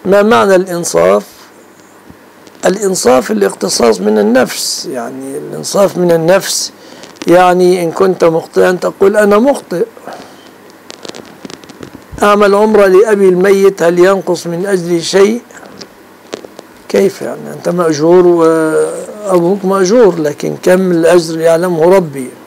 ما معنى الإنصاف؟ الإنصاف الاقتصاص من النفس، يعني الإنصاف من النفس يعني إن كنت مخطئا تقول أنا مخطئ. أعمل عمرة لأبي الميت، هل ينقص من أجل شيء؟ كيف يعني؟ أنت مأجور وأبوك مأجور، لكن كم الأجر يعلمه ربي.